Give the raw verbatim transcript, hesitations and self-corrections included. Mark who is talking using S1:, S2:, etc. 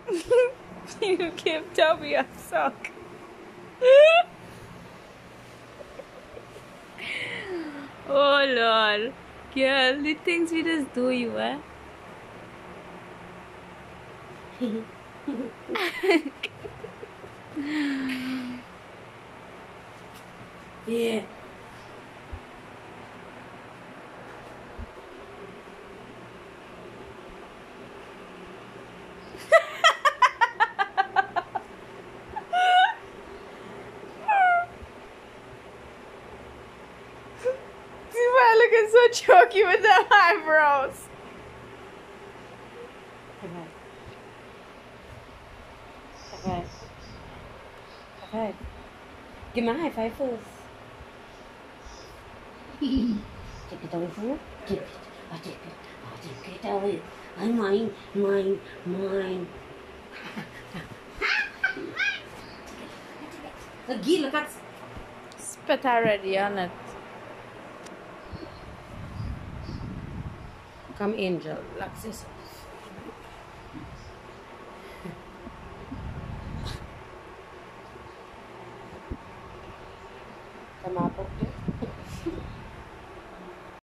S1: You give Dobby a sock. Oh Lord. Girl, the things we just do you, eh?
S2: Yeah.
S1: See why looking so chunky with the eyebrows.
S2: Okay. Okay. Okay. Give me a high five first. Take it away from you. Take it. I take it. I take it away. I mine, mine, mine. Lagi lekat.
S1: Spit already on it.
S2: Come angel, like this. Come up, okay.